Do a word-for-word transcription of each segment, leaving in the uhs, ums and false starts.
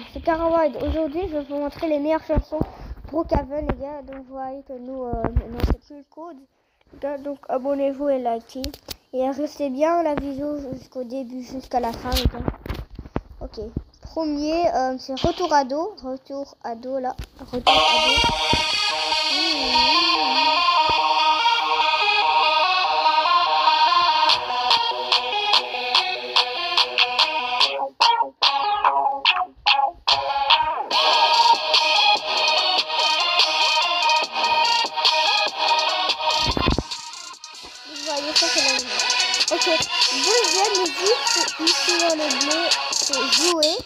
c'est Karawide. Aujourd'hui, je vais vous montrer les meilleures chansons Brookhaven, les gars. Donc, vous voyez que nous, euh, maintenant, c'est plus le code. Les gars, donc, abonnez-vous et likez. Et restez bien la vidéo jusqu'au début, jusqu'à la fin, les gars. Ok. Premier, euh, c'est Retour Ado. Retour Ado, là. Retour Ado. Mmh. Ça, c'est la musique. Ok, deuxième musique, c'est ici dans le bleu, c'est jouer.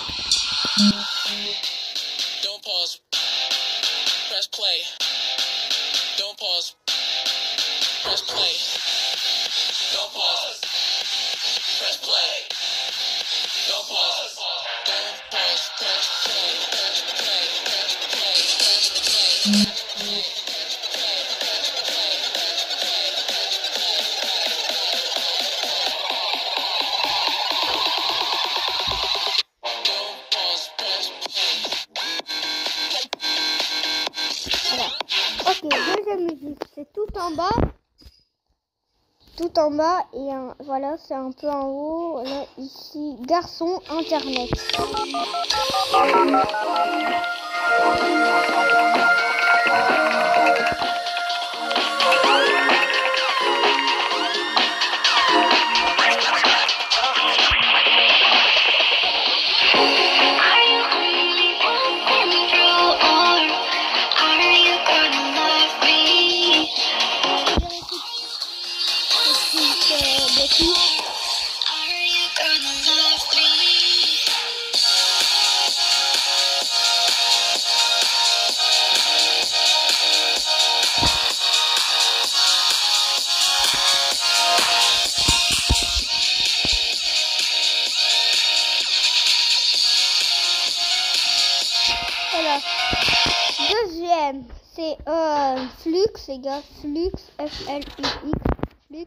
Don't pause. Press play. Don't pause. Press play. Don't pause. Press play. Don't pause. Don't pause. Press play. Press play. Press play. Press play. Ok, deuxième musique, c'est tout en bas. Tout en bas et un, voilà, c'est un peu en haut. Là, ici, garçon, internet. Voilà. Deuxième, c'est euh, Flux, les gars. Flux, F L U X. Flux.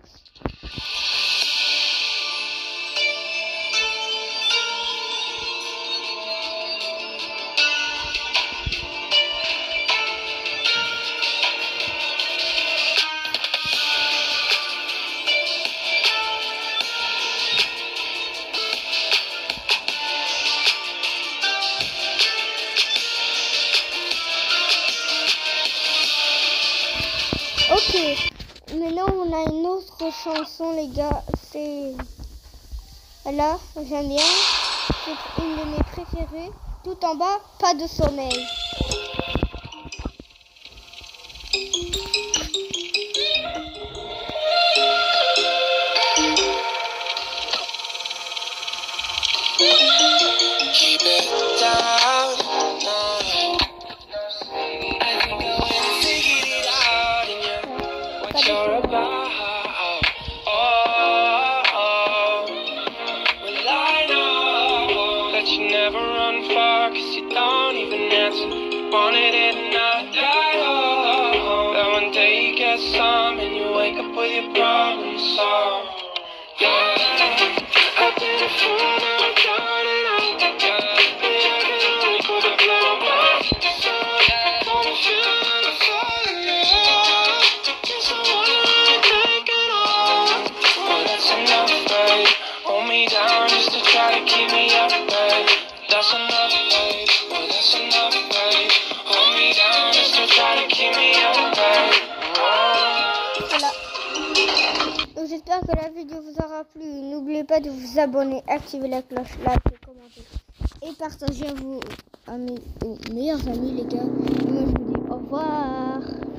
Ok, maintenant on a une autre chanson, les gars, c'est là, j'aime bien, c'est une de mes préférées. Tout en bas, pas de sommeil. Keep it down. You're about, oh, oh, well I know that you never run far, cause you don't even answer, wanted it and not die, oh, that one day you get some and you wake up with your problems solved, yeah, I've been a fool, now I'm down and out, yeah, but I can only go to blow up, yeah, don't feel like I'm falling out, just I wanna take it all, well that's enough, babe, hold me down just to try to keep me up, babe, that's enough, babe, well that's enough, babe, hold me down just to try to keep me up, babe, oh. Voilà. Donc j'espère que la vidéo vous aura plu. N'oubliez pas de vous abonner, activer la cloche, like, commenter et partager à, vous, à mes aux meilleurs amis, les gars. Et moi je vous dis au revoir.